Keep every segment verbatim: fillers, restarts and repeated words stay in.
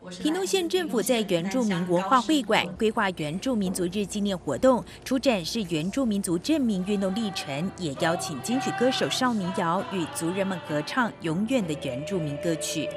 屏东县政府在原住民文化会馆规划原住民族日纪念活动，除展示原住民族证明运动历程，也邀请金曲歌手邵民谣与族人们合唱永远的原住民歌曲。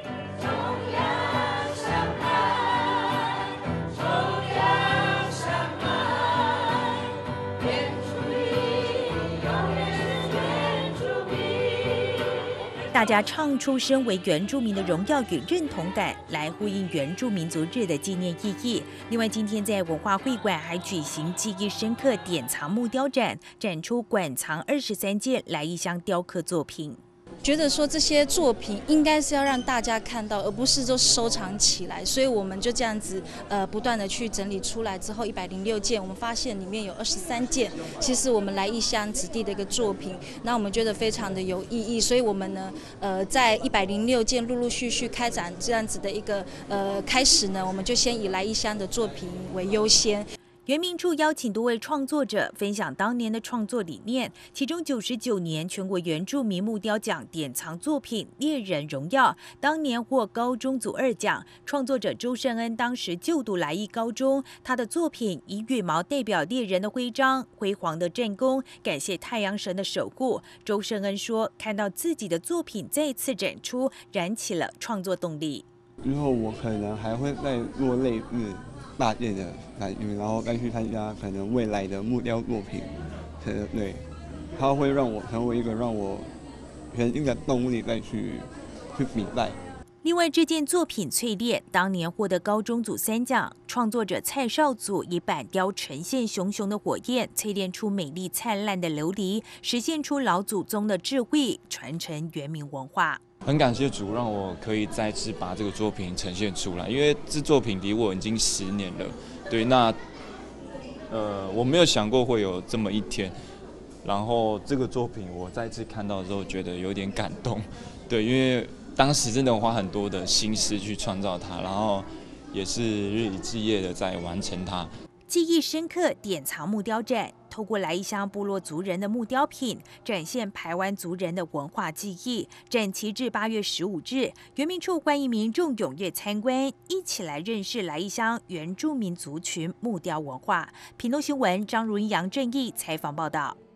大家唱出身为原住民的荣耀与认同感，来呼应原住民族日的纪念意义。另外，今天在文化会馆还举行记忆深刻典藏木雕展，展出馆藏二十三件来义乡雕刻作品。 觉得说这些作品应该是要让大家看到，而不是就收藏起来，所以我们就这样子呃不断的去整理出来之后，一百零六件，我们发现里面有二十三件，其实我们来义乡子弟的一个作品，那我们觉得非常的有意义，所以我们呢呃在一百零六件陆陆续续开展这样子的一个呃开始呢，我们就先以来义乡的作品为优先。 原民处邀请多位创作者分享当年的创作理念，其中九十九年全国原住民木雕奖典藏作品《猎人荣耀》当年获高中组二奖，创作者周胜恩当时就读来义高中，他的作品以羽毛代表猎人的徽章，辉煌的战功，感谢太阳神的守护。周胜恩说，看到自己的作品再次展出，燃起了创作动力。 之后我可能还会再做类似大件的感觉，然后再去参加可能未来的木雕作品，对，它会让我成为一个让我全新的动力再去去比赛。 另外，这件作品《淬炼》当年获得高中组三奖，创作者蔡少祖以板雕呈现熊熊的火焰，淬炼出美丽灿烂的琉璃，实现出老祖宗的智慧，传承原民文化。 很感谢主，让我可以再次把这个作品呈现出来，因为这作品离我已经十年了。对，那呃，我没有想过会有这么一天。然后这个作品我再次看到之后，觉得有点感动。对，因为当时真的花很多的心思去创造它，然后也是日以继夜的在完成它。 记忆深刻典藏木雕展，透过来义乡部落族人的木雕品，展现排湾族人的文化记忆。展期至八月十五日，原民处欢迎民众踊跃参观，一起来认识来义乡原住民族群木雕文化。屏东新闻张如英、杨正义采访报道。